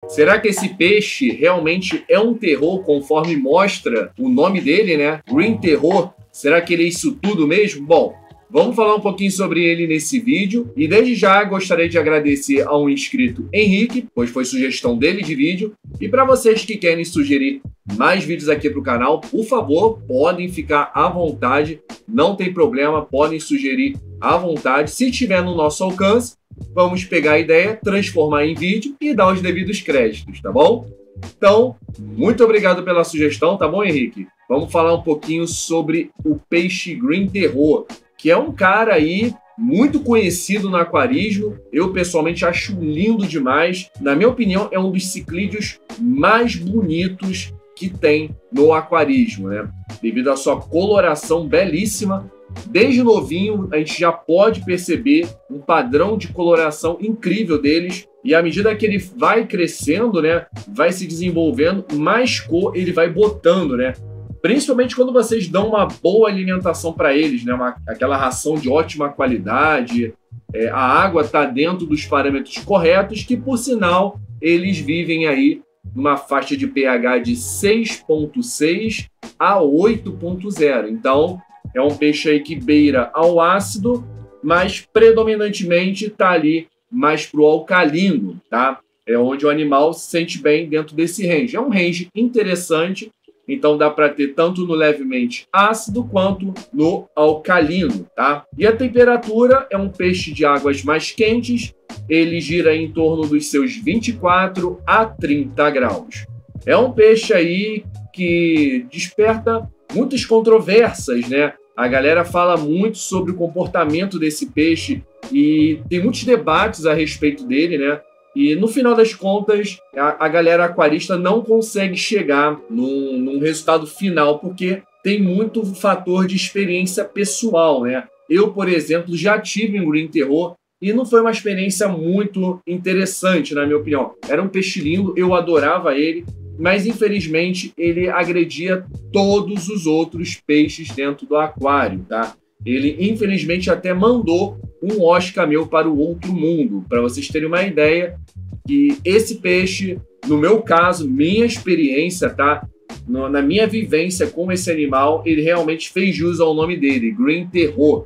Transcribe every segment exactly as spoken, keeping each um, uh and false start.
Será que esse peixe realmente é um terror, conforme mostra o nome dele, né? Green Terror. Será que ele é isso tudo mesmo? Bom, vamos falar um pouquinho sobre ele nesse vídeo. E desde já gostaria de agradecer ao inscrito Henrique, pois foi sugestão dele de vídeo. E para vocês que querem sugerir mais vídeos aqui para o canal, por favor, podem ficar à vontade. Não tem problema, podem sugerir à vontade. Se estiver no nosso alcance, vamos pegar a ideia, transformar em vídeo e dar os devidos créditos, tá bom? Então, muito obrigado pela sugestão, tá bom, Henrique? Vamos falar um pouquinho sobre o peixe Green Terror, que é um cara aí muito conhecido no aquarismo. Eu, pessoalmente, acho lindo demais. Na minha opinião, é um dos ciclídeos mais bonitos que tem no aquarismo, né? Devido à sua coloração belíssima. Desde novinho, a gente já pode perceber um padrão de coloração incrível deles. E à medida que ele vai crescendo, né, vai se desenvolvendo, mais cor ele vai botando, né? Principalmente quando vocês dão uma boa alimentação para eles, né? Uma, aquela ração de ótima qualidade, é, a água está dentro dos parâmetros corretos, que por sinal eles vivem aí numa faixa de pH de seis ponto seis a oito ponto zero. Então é um peixe aí que beira ao ácido, mas predominantemente está ali mais pro alcalino, tá? É onde o animal se sente bem dentro desse range. É um range interessante. Então dá para ter tanto no levemente ácido quanto no alcalino, tá? E a temperatura é um peixe de águas mais quentes, ele gira em torno dos seus vinte e quatro a trinta graus. É um peixe aí que desperta muitas controvérsias, né? A galera fala muito sobre o comportamento desse peixe e tem muitos debates a respeito dele, né? E no final das contas, a, a galera aquarista não consegue chegar num, num resultado final, porque tem muito fator de experiência pessoal, né? Eu, por exemplo, já tive um Green Terror e não foi uma experiência muito interessante, na minha opinião. Era um peixe lindo, eu adorava ele, mas infelizmente ele agredia todos os outros peixes dentro do aquário, tá? Ele infelizmente até mandou um Oscar meu para o outro mundo, para vocês terem uma ideia que esse peixe, no meu caso, minha experiência, tá? No, na minha vivência com esse animal, ele realmente fez jus ao nome dele, Green Terror.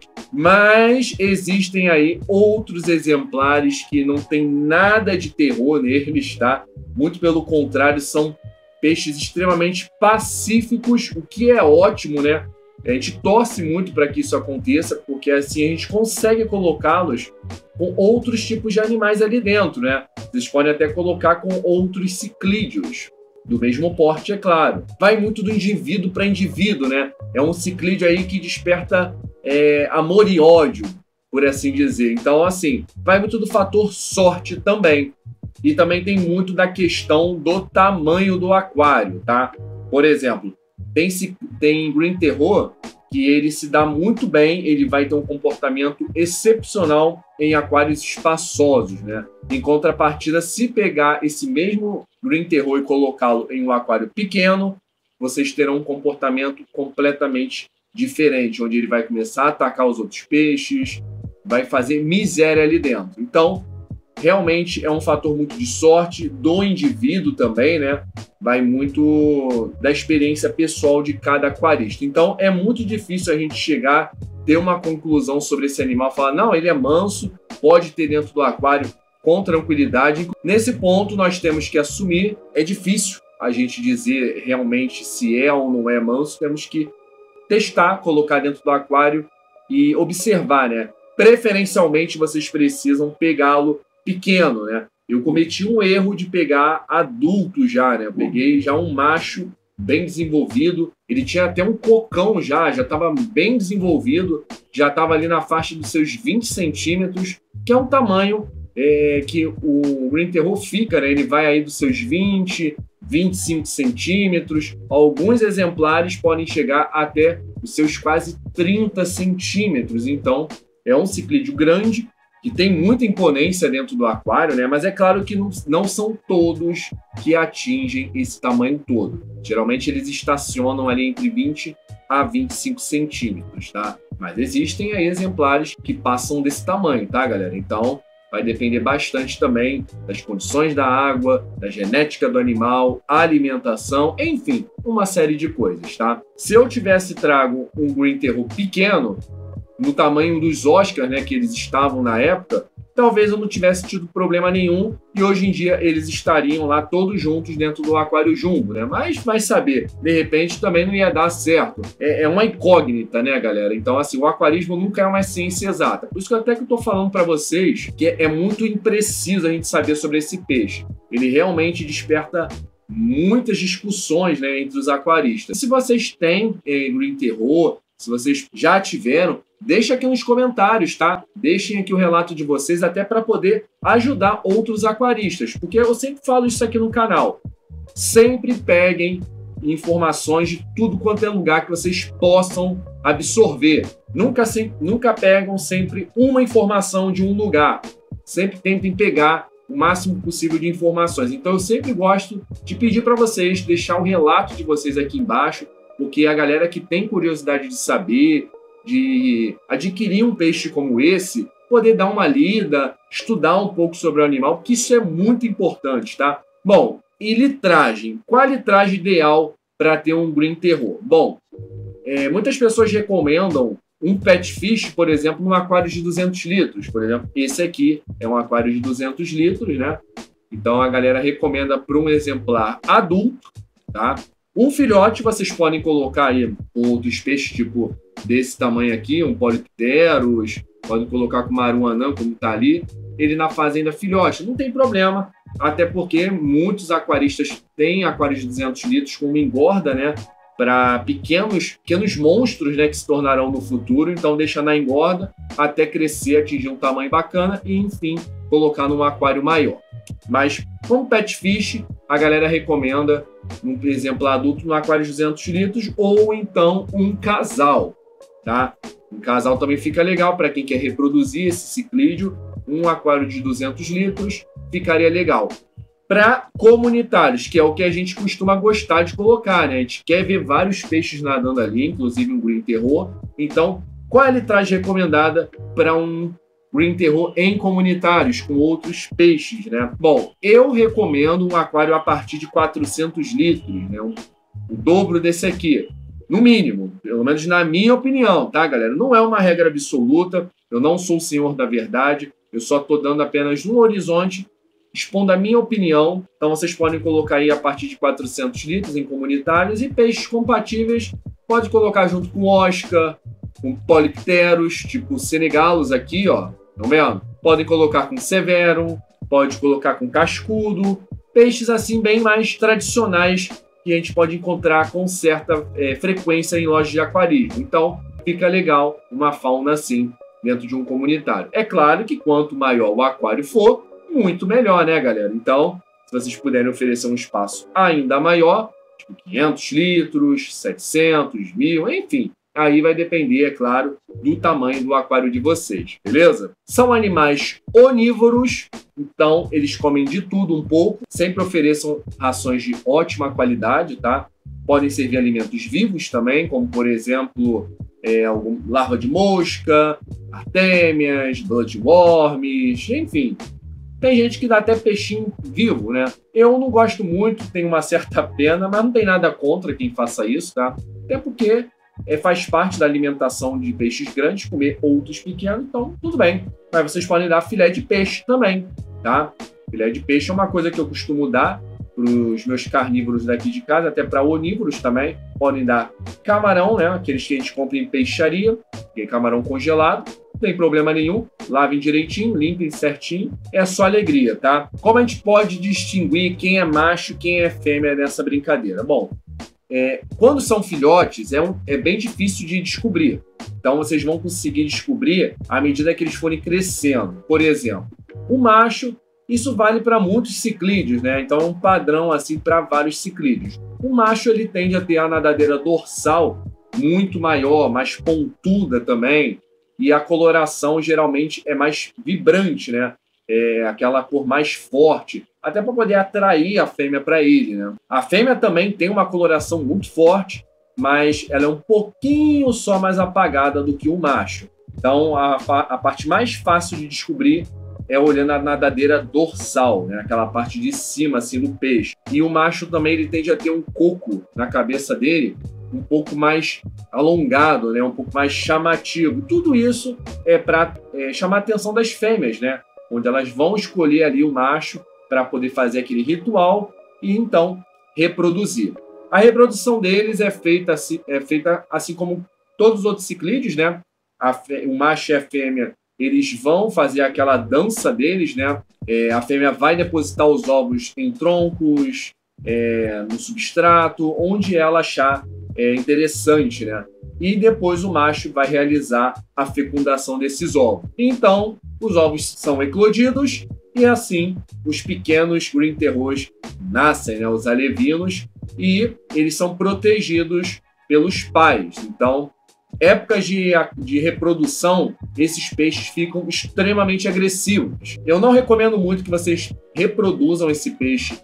Mas existem aí outros exemplares que não tem nada de terror neles, tá? Muito pelo contrário, são peixes extremamente pacíficos, o que é ótimo, né? A gente torce muito para que isso aconteça, porque assim a gente consegue colocá-los com outros tipos de animais ali dentro, né? Vocês podem até colocar com outros ciclídeos, do mesmo porte, é claro. Vai muito do indivíduo para indivíduo, né? É um ciclídeo aí que desperta é, amor e ódio, por assim dizer. Então, assim, vai muito do fator sorte também. E também tem muito da questão do tamanho do aquário, tá? Por exemplo, tem, tem Green Terror que ele se dá muito bem, ele vai ter um comportamento excepcional em aquários espaçosos, né? Em contrapartida, se pegar esse mesmo Green Terror e colocá-lo em um aquário pequeno, vocês terão um comportamento completamente diferente, onde ele vai começar a atacar os outros peixes, vai fazer miséria ali dentro. Então, realmente é um fator muito de sorte do indivíduo também, né? Vai muito da experiência pessoal de cada aquarista. Então é muito difícil a gente chegar, ter uma conclusão sobre esse animal, falar, não, ele é manso, pode ter dentro do aquário com tranquilidade. Nesse ponto nós temos que assumir, é difícil a gente dizer realmente se é ou não é manso, temos que testar, colocar dentro do aquário e observar, né? Preferencialmente vocês precisam pegá-lo pequeno, né? Eu cometi um erro de pegar adulto já, né? Eu peguei já um macho bem desenvolvido, ele tinha até um cocão já, já estava bem desenvolvido, já estava ali na faixa dos seus vinte centímetros, que é um tamanho é, que o Green Terror fica, né? Ele vai aí dos seus vinte, vinte e cinco centímetros, alguns exemplares podem chegar até os seus quase trinta centímetros, então é um ciclídeo grande, que tem muita imponência dentro do aquário, né? Mas é claro que não, não são todos que atingem esse tamanho todo. Geralmente eles estacionam ali entre vinte a vinte e cinco centímetros, tá? Mas existem aí exemplares que passam desse tamanho, tá, galera? Então, vai depender bastante também das condições da água, da genética do animal, alimentação, enfim, uma série de coisas, tá? Se eu tivesse trago um Green Terror pequeno, no tamanho dos Oscars, né, que eles estavam na época, talvez eu não tivesse tido problema nenhum e hoje em dia eles estariam lá todos juntos dentro do aquário jumbo, né? Mas vai saber, de repente também não ia dar certo. É, é uma incógnita, né, galera? Então, assim, o aquarismo nunca é uma ciência exata. Por isso que até que eu tô falando para vocês que é, é muito impreciso a gente saber sobre esse peixe. Ele realmente desperta muitas discussões, né, entre os aquaristas. Se vocês têm eh, Green Terror, se vocês já tiveram, deixa aqui nos comentários, tá? Deixem aqui o relato de vocês até para poder ajudar outros aquaristas, porque eu sempre falo isso aqui no canal. Sempre peguem informações de tudo quanto é lugar que vocês possam absorver. Nunca, se, nunca pegam sempre uma informação de um lugar. Sempre tentem pegar o máximo possível de informações. Então eu sempre gosto de pedir para vocês deixar o relato de vocês aqui embaixo, porque a galera que tem curiosidade de saber, de adquirir um peixe como esse, poder dar uma lida, estudar um pouco sobre o animal, porque isso é muito importante, tá? Bom, e litragem. Qual a litragem ideal para ter um Green Terror? Bom, é, muitas pessoas recomendam um pet fish, por exemplo, num aquário de duzentos litros. Por exemplo, esse aqui é um aquário de duzentos litros, né? Então a galera recomenda para um exemplar adulto, tá? Um filhote vocês podem colocar aí outros peixes tipo desse tamanho aqui, um Polypterus, podem colocar com maruanã, como tá ali, ele na fazenda filhote, não tem problema, até porque muitos aquaristas têm aquários de duzentos litros com uma engorda, né, para pequenos, pequenos monstros, né, que se tornarão no futuro, então deixa na engorda até crescer, atingir um tamanho bacana e, enfim, colocar num aquário maior. Mas, como pet fish, a galera recomenda um exemplar adulto no aquário de duzentos litros ou então um casal, tá? Um casal também fica legal para quem quer reproduzir esse ciclídeo. Um aquário de duzentos litros ficaria legal. Para comunitários, que é o que a gente costuma gostar de colocar, né? A gente quer ver vários peixes nadando ali, inclusive um Green Terror. Então, qual é a litragem recomendada para um Green Terror em comunitários, com outros peixes, né? Bom, eu recomendo um aquário a partir de quatrocentos litros, né? Um, o dobro desse aqui, no mínimo, pelo menos na minha opinião, tá, galera? Não é uma regra absoluta, eu não sou o senhor da verdade, eu só estou dando apenas um horizonte, expondo a minha opinião. Então vocês podem colocar aí a partir de quatrocentos litros em comunitários e peixes compatíveis, pode colocar junto com Oscar, com Polypterus, tipo Senegalus aqui, ó. Estão vendo? Podem colocar com Severum, pode colocar com Cascudo, peixes assim bem mais tradicionais que a gente pode encontrar com certa é, frequência em lojas de aquarismo. Então, fica legal uma fauna assim dentro de um comunitário. É claro que quanto maior o aquário for, muito melhor, né, galera? Então, se vocês puderem oferecer um espaço ainda maior, tipo quinhentos litros, setecentos, mil, enfim, aí vai depender, é claro, do tamanho do aquário de vocês, beleza? São animais onívoros, então eles comem de tudo um pouco. Sempre ofereçam rações de ótima qualidade, tá? Podem servir alimentos vivos também, como por exemplo, é, algum, larva de mosca, artêmias, bloodworms, enfim. Tem gente que dá até peixinho vivo, né? Eu não gosto muito, tenho uma certa pena, mas não tem nada contra quem faça isso, tá? Até porque É, faz parte da alimentação de peixes grandes comer outros pequenos, então tudo bem. Mas vocês podem dar filé de peixe também, tá? Filé de peixe é uma coisa que eu costumo dar para os meus carnívoros daqui de casa, até para onívoros também. Podem dar camarão, né? Aqueles que a gente compra em peixaria, que é camarão congelado. Não tem problema nenhum, lavem direitinho, limpem certinho, é só alegria, tá? Como a gente pode distinguir quem é macho e quem é fêmea nessa brincadeira? Bom, É, quando são filhotes, é, um, é bem difícil de descobrir. Então, vocês vão conseguir descobrir à medida que eles forem crescendo. Por exemplo, o macho, isso vale para muitos ciclídeos, né? Então, é um padrão assim para vários ciclídeos. O macho, ele tende a ter a nadadeira dorsal muito maior, mais pontuda também, e a coloração geralmente é mais vibrante, né? É aquela cor mais forte, até para poder atrair a fêmea para ele, né? A fêmea também tem uma coloração muito forte, mas ela é um pouquinho só mais apagada do que o macho. Então, a, a parte mais fácil de descobrir é olhando a nadadeira dorsal, né? Aquela parte de cima, assim, no peixe. E o macho também ele tende a ter um coco na cabeça dele, um pouco mais alongado, né? Um pouco mais chamativo. Tudo isso é para é, chamar a atenção das fêmeas, né? Onde elas vão escolher ali o macho para poder fazer aquele ritual e então reproduzir. A reprodução deles é feita assim, é feita assim como todos os outros ciclídeos, né? A fê... O macho e a fêmea eles vão fazer aquela dança deles, né? É, a fêmea vai depositar os ovos em troncos, é, no substrato, onde ela achar é, interessante, né? E depois o macho vai realizar a fecundação desses ovos. Então, os ovos são eclodidos e assim os pequenos green terrors nascem, né? Os alevinos, e eles são protegidos pelos pais. Então, épocas de, de reprodução, esses peixes ficam extremamente agressivos. Eu não recomendo muito que vocês reproduzam esse peixe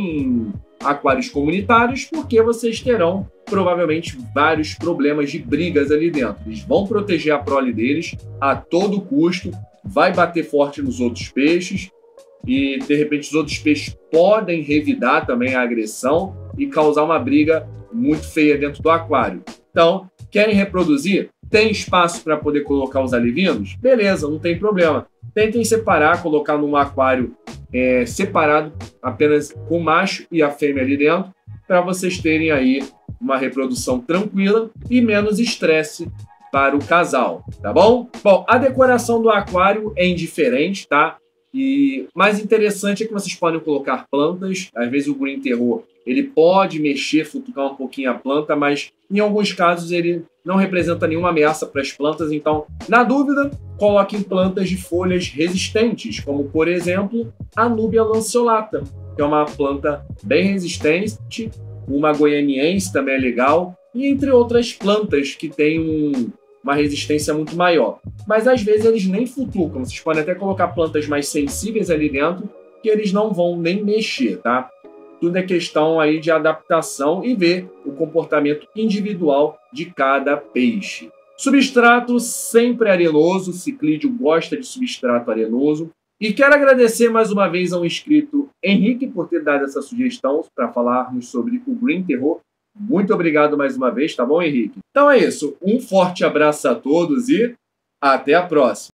em aquários comunitários, porque vocês terão provavelmente vários problemas de brigas ali dentro. Eles vão proteger a prole deles a todo custo, vai bater forte nos outros peixes e, de repente, os outros peixes podem revidar também a agressão e causar uma briga muito feia dentro do aquário. Então, querem reproduzir? Tem espaço para poder colocar os alevinos? Beleza, não tem problema. Tentem separar, colocar num aquário é, separado, apenas com o macho e a fêmea ali dentro, para vocês terem aí uma reprodução tranquila e menos estresse para o casal, tá bom? Bom, a decoração do aquário é indiferente, tá? E mais interessante é que vocês podem colocar plantas. Às vezes o green terror ele pode mexer, futucar um pouquinho a planta, mas em alguns casos ele não representa nenhuma ameaça para as plantas. Então, na dúvida, coloquem plantas de folhas resistentes, como por exemplo a Núbia lanceolata, que é uma planta bem resistente. Uma goianiense também é legal, e entre outras plantas que têm um, uma resistência muito maior. Mas às vezes eles nem futucam. Vocês podem até colocar plantas mais sensíveis ali dentro, que eles não vão nem mexer, tá? Tudo é questão aí de adaptação e ver o comportamento individual de cada peixe. Substrato sempre arenoso, o ciclídeo gosta de substrato arenoso. E quero agradecer mais uma vez ao inscrito Henrique por ter dado essa sugestão para falarmos sobre o green terror. Muito obrigado mais uma vez, tá bom, Henrique? Então é isso. Um forte abraço a todos e até a próxima.